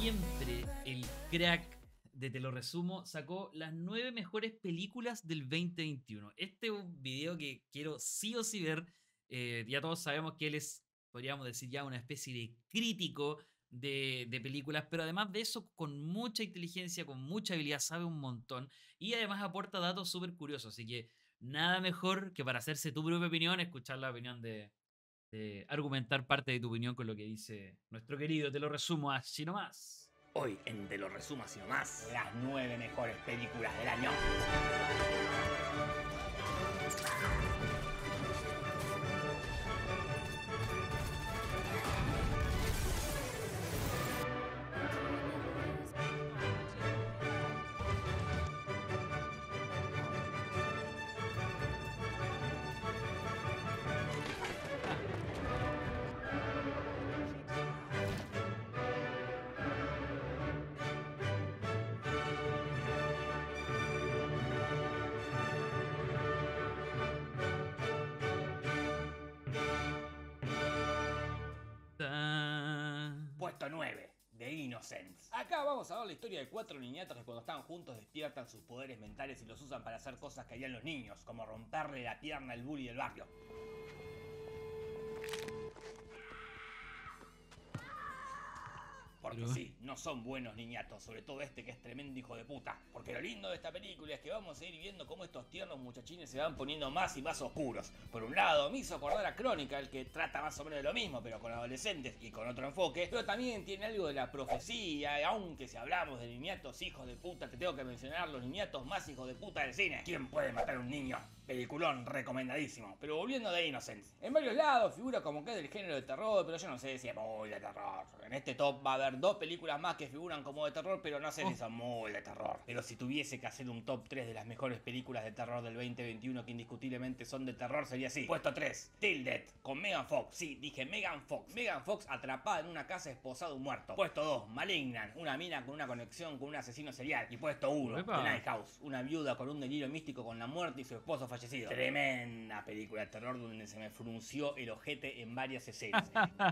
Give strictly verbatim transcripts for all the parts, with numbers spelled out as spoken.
siempre, el crack de Te lo resumo sacó las nueve mejores películas del veinte veintiuno. Este es un video que quiero sí o sí ver. Eh, ya todos sabemos que él es, podríamos decir ya, una especie de crítico de, de películas, pero además de eso, con mucha inteligencia, con mucha habilidad, sabe un montón y además aporta datos súper curiosos. Así que nada mejor que para hacerse tu propia opinión, escuchar la opinión de, de argumentar parte de tu opinión con lo que dice nuestro querido. Te lo resumo así nomás. Hoy en Te lo resumo así nomás, las nueve mejores películas del año. Puesto nueve. The Innocents. Acá vamos a ver la historia de cuatro niñatos que cuando están juntos despiertan sus poderes mentales y los usan para hacer cosas que harían los niños, como romperle la pierna al bully del barrio. Porque Pero... sí, no son buenos niñatos, sobre todo este que es tremendo hijo de puta. Porque lo lindo de esta película es que vamos a ir viendo cómo estos tiernos muchachines se van poniendo más y más oscuros. Por un lado, me hizo acordar a Chronicle, que trata más o menos de lo mismo, pero con adolescentes y con otro enfoque. Pero también tiene algo de la profecía, y aunque si hablamos de niñatos hijos de puta, te tengo que mencionar los niñatos más hijos de puta del cine. ¿Quién puede matar a un niño? Peliculón recomendadísimo. Pero volviendo de Innocents, en varios lados figura como que es del género de terror, pero yo no sé si es muy de terror. En este top va a haber dos películas más que figuran como de terror, pero no sé oh. si son muy de terror. Pero si tuviese que hacer un top tres de las mejores películas de terror del veinte veintiuno que indiscutiblemente son de terror, sería así. Puesto tres, Till Death, con Megan Fox. Sí, dije Megan Fox. Megan Fox atrapada en una casa esposada de un muerto. Puesto dos, Malignant, una mina con una conexión con un asesino serial. Y puesto uno, The Night House, una viuda con un delirio místico con la muerte y su esposo fallecido. Tremenda película de terror donde se me frunció el ojete en varias escenas.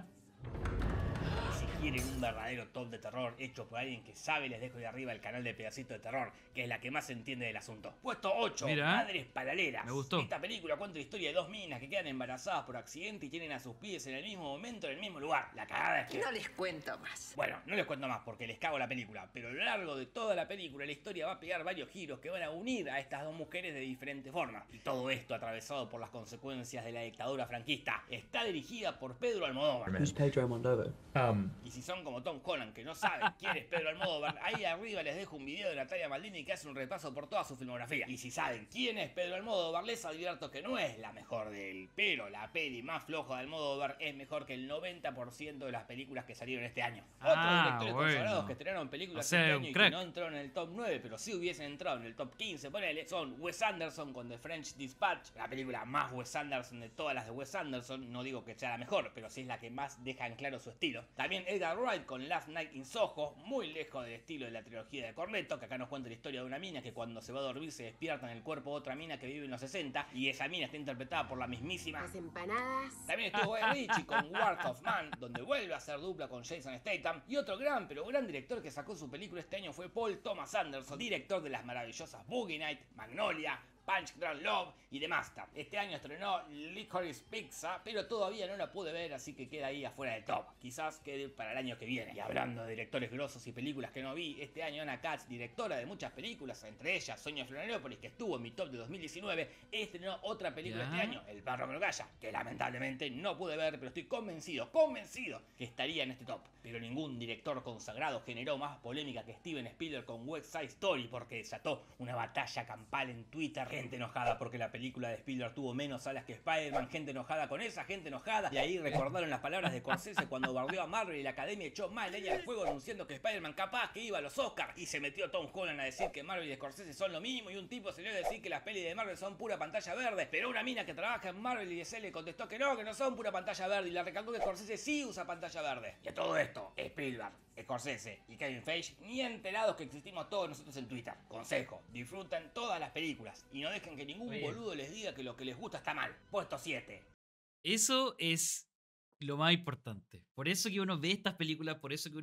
Si quieren un verdadero top de terror hecho por alguien que sabe, les dejo de arriba el canal de Pedacito de Terror, que es la que más entiende del asunto. Puesto ocho, Mira, Madres Paralelas. Me gustó. Esta película cuenta la historia de dos minas que quedan embarazadas por accidente y tienen a sus pies en el mismo momento, en el mismo lugar. La cagada es que... No les cuento más. Bueno, no les cuento más porque les cago la película, pero a lo largo de toda la película la historia va a pegar varios giros que van a unir a estas dos mujeres de diferentes formas. Y todo esto atravesado por las consecuencias de la dictadura franquista. Está dirigida por Pedro Almodóvar. Who's Pedro Almodóvar? Um, Y si son como Tom Holland, que no saben quién es Pedro Almodóvar, ahí arriba les dejo un video de Natalia Maldini que hace un repaso por toda su filmografía. Y si saben quién es Pedro Almodóvar, les advierto que no es la mejor de él, pero la peli más floja de Almodóvar es mejor que el noventa por ciento de las películas que salieron este año. Ah, Otros directores bueno. consagrados que estrenaron películas O sea, este un año y crack. que no entraron en el top nueve, pero sí hubiesen entrado en el top quince, ponele, son Wes Anderson con The French Dispatch, la película más Wes Anderson de todas las de Wes Anderson. No digo que sea la mejor, pero sí es la que más deja en claro su estilo. También Edgar Wright con Last Night in Soho, muy lejos del estilo de la trilogía de Cornetto, que acá nos cuenta la historia de una mina que cuando se va a dormir se despierta en el cuerpo de otra mina que vive en los sesenta, y esa mina está interpretada por la mismísima... Las empanadas. También estuvo Guy Ritchie con War of Man, donde vuelve a hacer dupla con Jason Statham. Y otro gran, pero gran director que sacó su película este año fue Paul Thomas Anderson, director de las maravillosas Boogie Night, Magnolia, Punch Drunk Love y The Master. Este año estrenó Licorice Pizza, pero todavía no la pude ver, así que queda ahí afuera del top. Quizás quede para el año que viene. Y hablando de directores grosos y películas que no vi, este año Anna Katz, directora de muchas películas, entre ellas Sueño de Florianópolis, que estuvo en mi top de dos mil diecinueve, estrenó otra película ¿Ya? este año, El perro que no calla, que lamentablemente no pude ver, pero estoy convencido, convencido que estaría en este top. Pero ningún director consagrado generó más polémica que Steven Spielberg con West Side Story, porque desató una batalla campal en Twitter. Gente enojada porque la película de Spielberg tuvo menos salas que Spider-Man, gente enojada con esa, gente enojada. Y ahí recordaron las palabras de Scorsese cuando bardeó a Marvel y la academia echó más leña al fuego anunciando que Spider-Man capaz que iba a los Oscars. Y se metió Tom Holland a decir que Marvel y Scorsese son lo mismo, y un tipo salió a decir que las pelis de Marvel son pura pantalla verde. Pero una mina que trabaja en Marvel y D C le contestó que no, que no son pura pantalla verde, y le recalcó que Scorsese sí usa pantalla verde. Y a todo esto, Spielberg, Scorsese y Kevin Feige ni enterados que existimos todos nosotros en Twitter. Consejo, disfruten todas las películas y no dejen que ningún Oye. boludo les diga que lo que les gusta está mal. Puesto siete. Eso es lo más importante. Por eso que uno ve estas películas, por eso que uno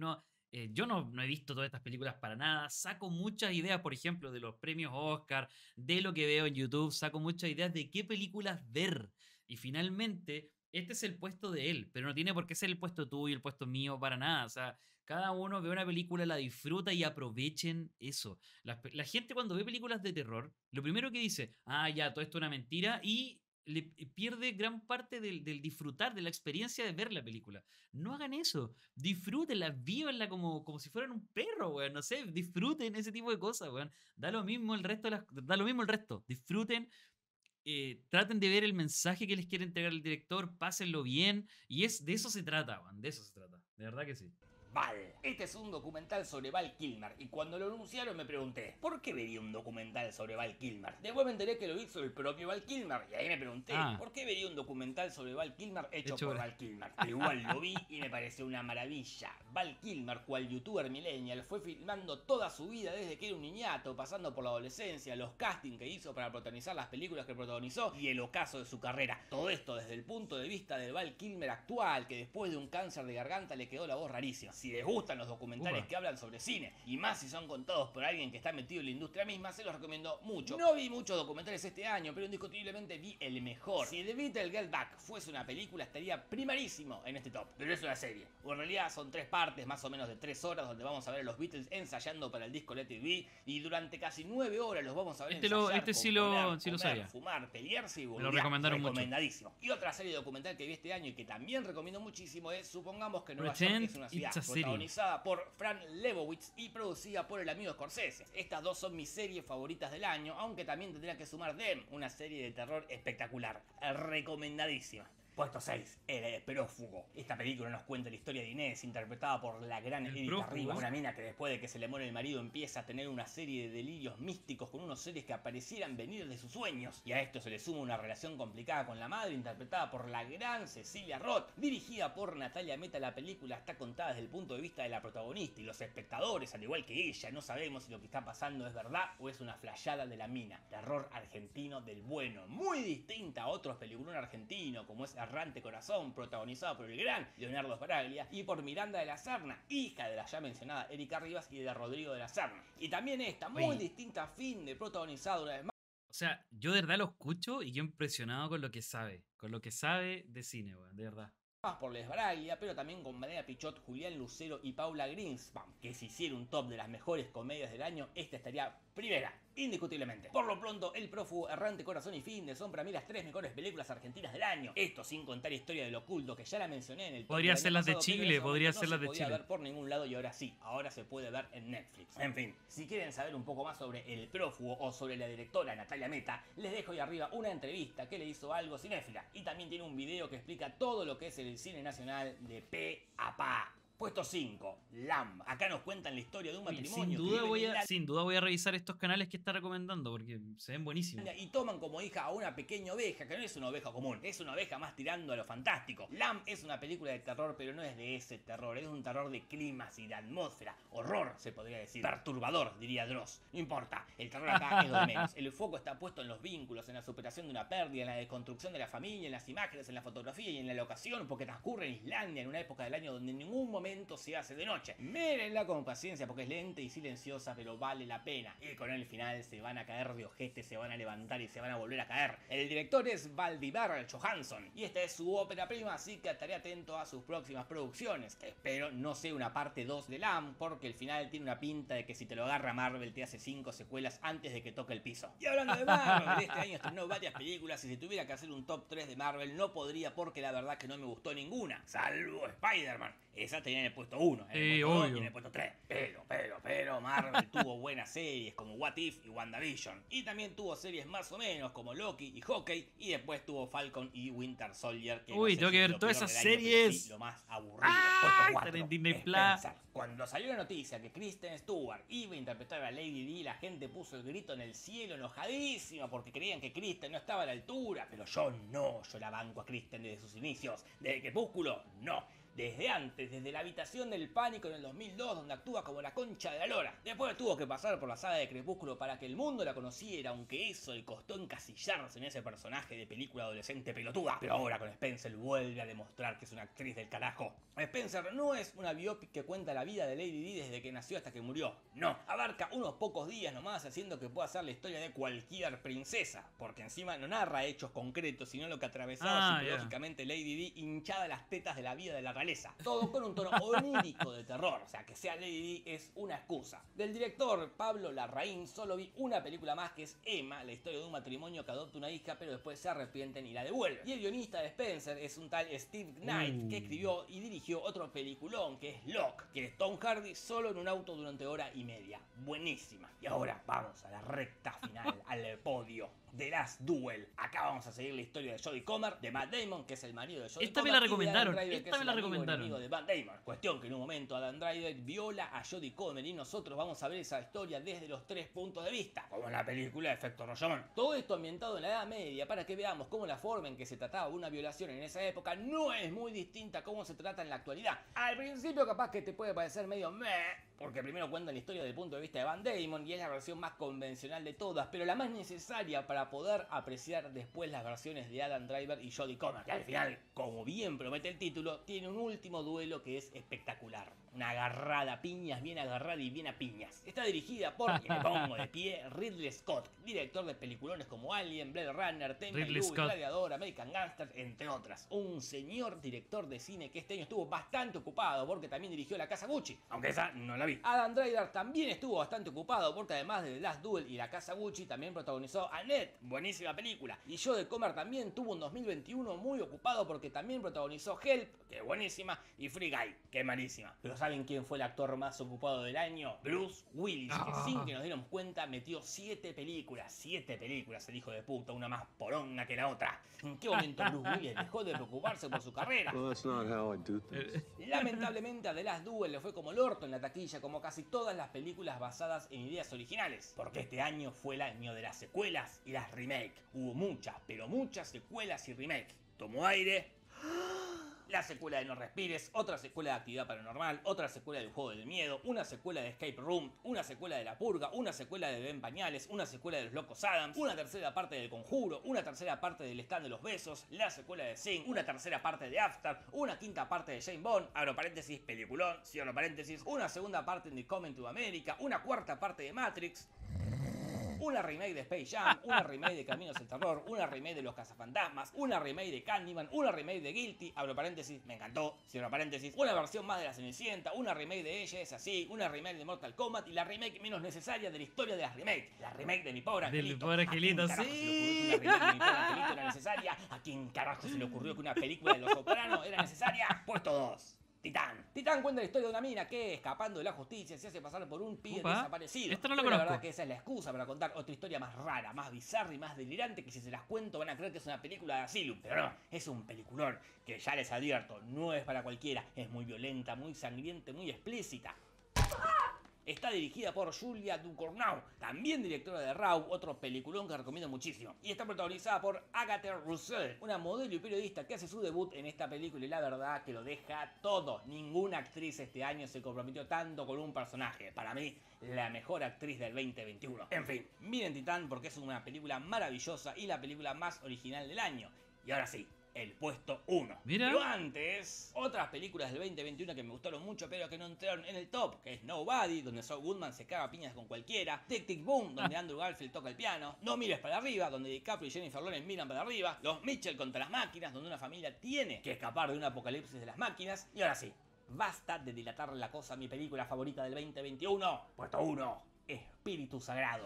Eh, yo no, no he visto todas estas películas para nada. Saco muchas ideas, por ejemplo, de los premios Oscar, de lo que veo en YouTube. Saco muchas ideas de qué películas ver. Y finalmente, este es el puesto de él, pero no tiene por qué ser el puesto tuyo, el puesto mío, para nada. O sea, cada uno ve una película, la disfruta y aprovechen eso. La, la gente cuando ve películas de terror, lo primero que dice, ah, ya, todo esto es una mentira y le pierde gran parte del, del disfrutar, de la experiencia de ver la película. No hagan eso. Disfrútenla, vívanla como, como si fueran un perro, weón. No sé, disfruten ese tipo de cosas, weón. Da lo mismo el resto de las, da lo mismo el resto. Disfruten, eh, traten de ver el mensaje que les quiere entregar el director, pásenlo bien. Y es de eso se trata, weón. De eso se trata. De verdad que sí. Val. Este es un documental sobre Val Kilmer y cuando lo anunciaron me pregunté, ¿por qué vería un documental sobre Val Kilmer? Después me enteré que lo hizo el propio Val Kilmer y ahí me pregunté, Ah. ¿por qué vería un documental sobre Val Kilmer hecho, Hecho por por- Val Kilmer? Pero igual lo vi y me pareció una maravilla. Val Kilmer, cual youtuber millennial, fue filmando toda su vida desde que era un niñato, pasando por la adolescencia, los castings que hizo para protagonizar las películas que protagonizó y el ocaso de su carrera. Todo esto desde el punto de vista del Val Kilmer actual, que después de un cáncer de garganta le quedó la voz rarísima. Si les gustan los documentales Upa. que hablan sobre cine, y más si son contados por alguien que está metido en la industria misma, se los recomiendo mucho. No vi muchos documentales este año, pero indiscutiblemente vi el mejor. Si The Beatles Get Back fuese una película, estaría primerísimo en este top, pero es una serie. O en realidad son tres partes, más o menos de tres horas, donde vamos a ver a los Beatles ensayando para el disco Let It Be, y durante casi nueve horas los vamos a ver Este lo- ensayar, este sí lo- componer, sí lo comer, sabía. fumar, pelearse y Me lo boludear. recomendaron mucho. Recomendadísimo. Y otra serie documental que vi este año y que también recomiendo muchísimo es Supongamos que Nueva Pretend York es una ciudad, it's a city. protagonizada por Fran Lebowitz y producida por el amigo Scorsese. Estas dos son mis series favoritas del año, aunque también tendría que sumar Them, una serie de terror espectacular, recomendadísima. Puesto seis, El Prófugo. Esta película nos cuenta la historia de Inés, interpretada por la gran El Erika prófugo. Rivas, una mina que después de que se le muere el marido empieza a tener una serie de delirios místicos con unos seres que aparecieran venir de sus sueños. Y a esto se le suma una relación complicada con la madre, interpretada por la gran Cecilia Roth. Dirigida por Natalia Meta, la película está contada desde el punto de vista de la protagonista y los espectadores, al igual que ella, no sabemos si lo que está pasando es verdad o es una flayada de la mina. Terror argentino del bueno, muy distinta a otros peliculones argentinos como es Errante Corazón, protagonizado por el gran Leonardo Sbaraglia y por Miranda de la Serna, hija de la ya mencionada Erika Rivas y de Rodrigo de la Serna. Y también esta, muy Oye. distinta a Fin, de protagonizado una vez más O sea, yo de verdad lo escucho y yo impresionado con lo que sabe. Con lo que sabe de cine, weón. De verdad. más por Les Braglia, pero también con Valeria Pichot, Julián Lucero y Paula Greenspan, que si hiciera un top de las mejores comedias del año, esta estaría primera, indiscutiblemente. Por lo pronto, El Prófugo, Errante Corazón y Finde son para mí las tres mejores películas argentinas del año. Esto sin contar Historia del Oculto, que ya la mencioné en el top Podría del ser año las de pasado, pero en Chile, ese podría momento ser no las se de podía Chile. ver por ningún lado y ahora sí, ahora se puede ver en Netflix. En fin, si quieren saber un poco más sobre El Prófugo o sobre la directora Natalia Meta, les dejo ahí arriba una entrevista que le hizo Algo Cinéfila y también tiene un video que explica todo lo que es el cine nacional de pe a pa. Puesto cinco, Lamb. Acá nos cuentan la historia de un Oye, matrimonio sin que duda vive voy en a, sin duda voy a revisar estos canales que está recomendando porque se ven buenísimos. y toman como hija a una pequeña oveja, que no es una oveja común, es una oveja más tirando a lo fantástico. Lamb es una película de terror, pero no es de ese terror, es un terror de climas y de atmósfera. Horror, se podría decir. Perturbador, diría Dross. No importa, el terror acá es lo de menos. El foco está puesto en los vínculos, en la superación de una pérdida, en la desconstrucción de la familia, en las imágenes, en la fotografía y en la locación, porque transcurre en Islandia, en una época del año donde en ningún momento se hace de noche. Mírenla con paciencia porque es lenta y silenciosa, pero vale la pena. Y con el final se van a caer de ojete, se van a levantar y se van a volver a caer. El director es Valdivar Johansson y esta es su ópera prima, así que estaré atento a sus próximas producciones. Espero no sea una parte dos de Lamb, porque el final tiene una pinta de que si te lo agarra Marvel te hace cinco secuelas antes de que toque el piso. Y hablando de Marvel, este año estrenó varias películas y si tuviera que hacer un top tres de Marvel no podría porque la verdad que no me gustó ninguna, salvo Spider-Man. Esa tenía en el puesto uno, en el Sí, puesto dos obvio. y en el puesto tres. Pero, pero, pero Marvel tuvo buenas series como What If y WandaVision. Y también tuvo series más o menos como Loki y Hawkeye. Y después tuvo Falcon y Winter Soldier. Que Uy, no sé tengo si que es ver lo todas peor esas del año, pero series. sí lo más aburrido. ¡Ah! Puesto Están cuatro, en Disney Spencer. Cuando salió la noticia que Kristen Stewart iba a interpretar a Lady Di, la gente puso el grito en el cielo enojadísima porque creían que Kristen no estaba a la altura. Pero yo no, yo la banco a Kristen desde sus inicios. Desde Crepúsculo, no. desde antes, desde La habitación del pánico en el dos mil dos, donde actúa como la concha de la lora. Después tuvo que pasar por la saga de Crepúsculo para que el mundo la conociera, aunque eso le costó encasillarse en ese personaje de película adolescente pelotuda. Pero ahora con Spencer vuelve a demostrar que es una actriz del carajo. Spencer no es una biopic que cuenta la vida de Lady Di desde que nació hasta que murió. No, abarca unos pocos días nomás, haciendo que pueda ser la historia de cualquier princesa, porque encima no narra hechos concretos, sino lo que atravesaba Ah, psicológicamente yeah. Lady Di hinchada las tetas de la vida de la realeza. Todo con un tono onírico de terror, o sea, que sea Lady Di es una excusa. Del director Pablo Larraín solo vi una película más, que es Emma, la historia de un matrimonio que adopta una hija pero después se arrepienten y la devuelven. Y el guionista de Spencer es un tal Steve Knight, uh. que escribió y dirigió otro peliculón que es Locke, que es Tom Hardy solo en un auto durante hora y media. Buenísima. Y ahora vamos a la recta final, al podio. The Last Duel. Acá vamos a seguir la historia de Jodie Comer, de Matt Damon, que es el marido de Jodie Esta Comer. me la recomendaron. Driver, Esta me la recomendaron. Amigo de Matt Damon. Cuestión que en un momento Adam Driver viola a Jodie Comer y nosotros vamos a ver esa historia desde los tres puntos de vista, como en la película Efecto Rollón. Todo esto ambientado en la Edad Media para que veamos cómo la forma en que se trataba una violación en esa época no es muy distinta a cómo se trata en la actualidad. Al principio capaz que te puede parecer medio meh, porque primero cuentan la historia desde el punto de vista de Van Damon y es la versión más convencional de todas, pero la más necesaria para poder apreciar después las versiones de Adam Driver y Jodie Comer, que al final, como bien promete el título, tiene un último duelo que es espectacular. Una agarrada a piñas, bien agarrada y bien a piñas. Está dirigida por, y me pongo de pie, Ridley Scott, director de peliculones como Alien, Blade Runner, Thelma y Louise, Gladiador, American Gangster, entre otras. Un señor director de cine que este año estuvo bastante ocupado porque también dirigió La Casa Gucci, aunque esa no la vi. Adam Driver también estuvo bastante ocupado porque además de The Last Duel y La Casa Gucci también protagonizó Annette, buenísima película. Y Jodie Comer también tuvo un dos mil veintiuno muy ocupado porque también protagonizó Help, que es buenísima, y Free Guy, que es malísima. Pero ¿saben quién fue el actor más ocupado del año? Bruce Willis, que sin que nos diéramos cuenta metió siete películas, siete películas el hijo de puta, una más poronga que la otra. ¿En qué momento Bruce Willis dejó de preocuparse por su carrera? Well, that's not how I do things. Lamentablemente a The Last Duel le fue como el orto en la taquilla, como casi todas las películas basadas en ideas originales, porque este año fue el año de las secuelas y las remakes. Hubo muchas, pero muchas secuelas y remakes. Tomó aire. La secuela de No Respires, otra secuela de Actividad Paranormal, otra secuela del Juego del Miedo, una secuela de Escape Room, una secuela de La Purga, una secuela de Ben Pañales, una secuela de Los Locos Adams, una tercera parte del Conjuro, una tercera parte del Stand de los Besos, la secuela de Sing, una tercera parte de After, una quinta parte de Jane Bond, abro paréntesis, peliculón, cierro paréntesis, una segunda parte de Coming to America, una cuarta parte de Matrix, una remake de Space Jam, una remake de Caminos del Terror, una remake de Los Cazafantasmas, una remake de Candyman, una remake de Guilty, abro paréntesis, me encantó, cierro paréntesis, una versión más de La Cenicienta, una remake de Ella es así, una remake de Mortal Kombat y la remake menos necesaria de la historia de las remakes, la remake de Mi Pobre Angelito. De Mi Pobre Angelito, sí. ¿A quién carajo se le ocurrió que una remake de Mi Pobre Angelito era necesaria? ¿A quién carajo se le ocurrió que una película de Los Sopranos era necesaria? Puesto dos. Titán. Titán cuenta la historia de una mina que, escapando de la justicia, se hace pasar por un pibe Upa, desaparecido. Esto no lo Pero la conozco. verdad que esa es la excusa para contar otra historia más rara, más bizarra y más delirante, que si se las cuento van a creer que es una película de Asylum. Pero no, es un peliculón que ya les advierto, no es para cualquiera. Es muy violenta, muy sangrienta, muy explícita. Está dirigida por Julia Ducournau, también directora de Raw, otro peliculón que recomiendo muchísimo. Y está protagonizada por Agatha Russell, una modelo y periodista que hace su debut en esta película y la verdad que lo deja todo. Ninguna actriz este año se comprometió tanto con un personaje. Para mí, la mejor actriz del veinte veintiuno. En fin, miren Titán porque es una película maravillosa y la película más original del año. Y ahora sí, el puesto uno. Mira. Pero antes, otras películas del veinte veintiuno que me gustaron mucho pero que no entraron en el top, que es Nobody, donde Saul Goodman se caga a piñas con cualquiera, Tic Tic Boom, donde Andrew Garfield toca el piano, No mires para arriba, donde DiCaprio y Jennifer Lawrence miran para arriba, Los Mitchell contra las máquinas, donde una familia tiene que escapar de un apocalipsis de las máquinas. Y ahora sí, basta de dilatar la cosa, mi película favorita del veinte veintiuno, puesto uno, Espíritu Sagrado.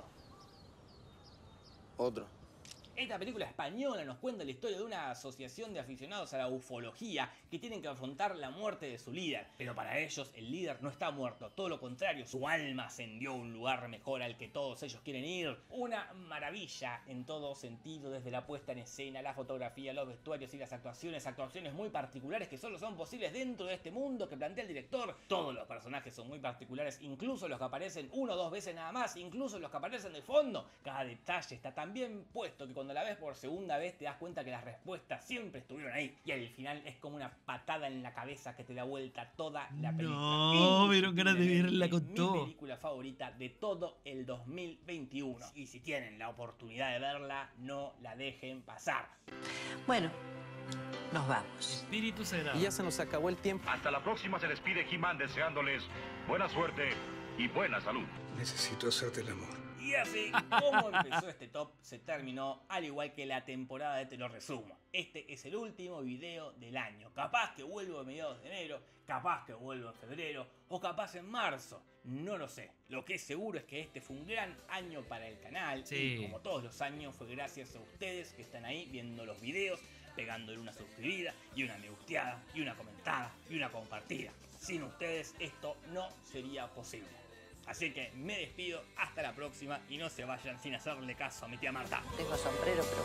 Otro. Esta película española nos cuenta la historia de una asociación de aficionados a la ufología que tienen que afrontar la muerte de su líder. Pero para ellos el líder no está muerto, todo lo contrario, su alma ascendió a un lugar mejor al que todos ellos quieren ir. Una maravilla en todo sentido, desde la puesta en escena, la fotografía, los vestuarios y las actuaciones, actuaciones muy particulares que solo son posibles dentro de este mundo que plantea el director. Todos los personajes son muy particulares, incluso los que aparecen una o dos veces nada más, incluso los que aparecen de fondo. Cada detalle está tan bien puesto que cuando cuando la ves por segunda vez te das cuenta que las respuestas siempre estuvieron ahí. Y al final es como una patada en la cabeza que te da vuelta toda la película. No, me dieron ganas de verla con mi todo. Mi película favorita de todo el dos mil veintiuno. Y si tienen la oportunidad de verla, no la dejen pasar. Bueno, nos vamos. Espíritu sagrado. Y ya se nos acabó el tiempo. Hasta la próxima, se despide He-Man deseándoles buena suerte y buena salud. Necesito hacerte el amor. Y así como empezó este top, se terminó al igual que la temporada de Te lo resumo. Este es el último video del año. Capaz que vuelvo a mediados de enero, capaz que vuelvo en febrero o capaz en marzo. No lo sé. Lo que es seguro es que este fue un gran año para el canal. Sí. Y como todos los años fue gracias a ustedes que están ahí viendo los videos, pegándole una suscribida y una me gusteada y una comentada y una compartida. Sin ustedes esto no sería posible. Así que me despido, hasta la próxima y no se vayan sin hacerle caso a mi tía Marta. Tengo sombrero, pero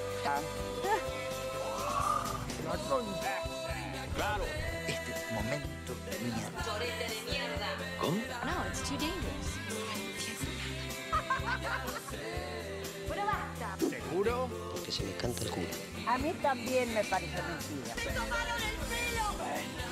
Claro. este momento de mierda. Sorete de mierda. ¿Cómo? No, it's too dangerous. Pero basta. ¿Seguro? Porque se me canta el culo. A mí también me parece mentira. ¡Me tomaron el pelo!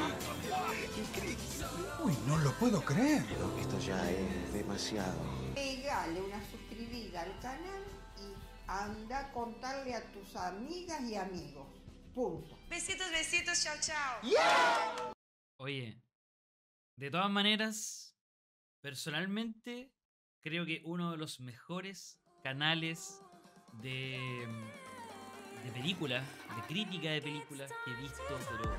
Uy, no lo puedo creer. Esto ya es demasiado. Pégale una suscribida al canal y anda a contarle a tus amigas y amigos. Punto. Besitos, besitos, chao, chao. Oye, de todas maneras, personalmente creo que uno de los mejores canales de, de películas, de crítica de películas que he visto, pero